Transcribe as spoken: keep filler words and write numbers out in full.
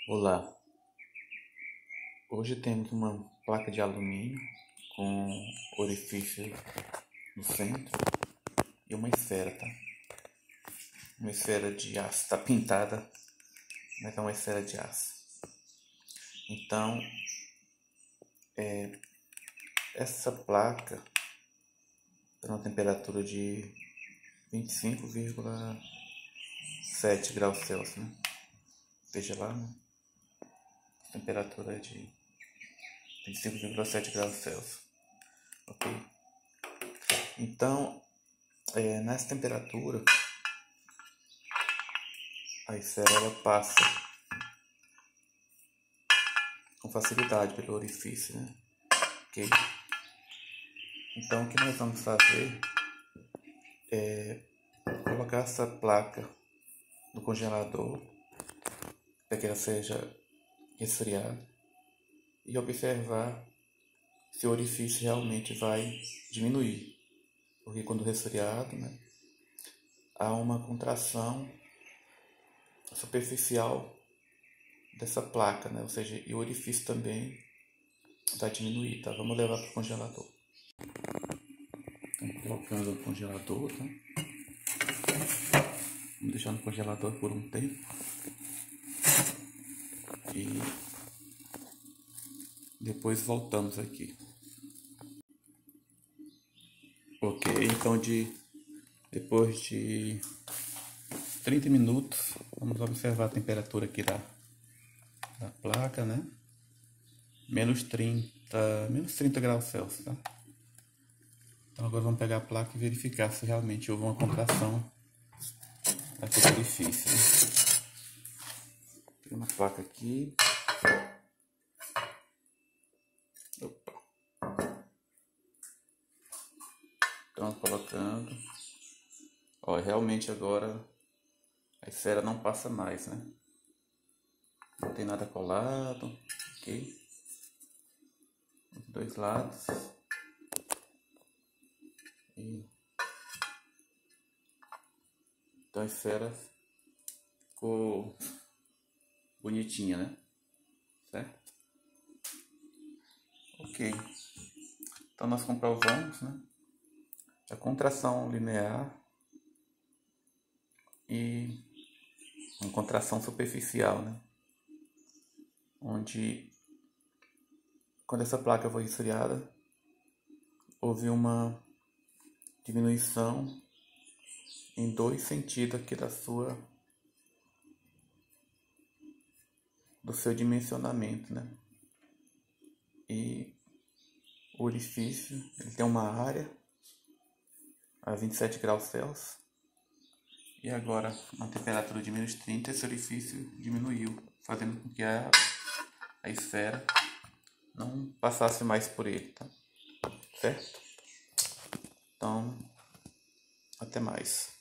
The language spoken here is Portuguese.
Olá, hoje temos uma placa de alumínio com orifício no centro e uma esfera, tá? Uma esfera de aço, tá pintada, mas é uma esfera de aço. Então, é, essa placa tem uma temperatura de vinte e cinco vírgula sete graus Celsius, né? Veja lá, né? Temperatura de vinte e cinco vírgula sete graus Celsius. Ok? Então, é, nessa temperatura, a esfera ela passa com facilidade pelo orifício, né? Ok? Então, o que nós vamos fazer é colocar essa placa no congelador para que ela seja resfriada e observar se o orifício realmente vai diminuir, porque quando resfriado, né, há uma contração superficial dessa placa, né, ou seja, e o orifício também vai diminuir, tá? Vamos levar para o congelador. Então, colocando no congelador, tá? Vamos deixar no congelador por um tempo. E depois voltamos aqui. Ok, então de depois de trinta minutos, vamos observar a temperatura aqui da, da placa, né? Menos trinta, menos trinta graus Celsius, tá? Então agora vamos pegar a placa e verificar se realmente houve uma contração aqui do orifício, né? Tem uma placa aqui. Opa. Então colocando. Ó, realmente agora a esfera não passa mais, né? Não tem nada colado, ok? Dos dois lados. E... Então a esfera ficou bonitinha, né? Certo? Ok. Então nós comprovamos, né, a contração linear e uma contração superficial, né? Onde, quando essa placa foi resfriada, houve uma diminuição em dois sentidos aqui da sua, do seu dimensionamento, né? E o orifício, ele tem uma área a vinte e sete graus Celsius. E agora, na temperatura de menos trinta, esse orifício diminuiu, fazendo com que a, a esfera não passasse mais por ele, tá? Certo? Então, até mais.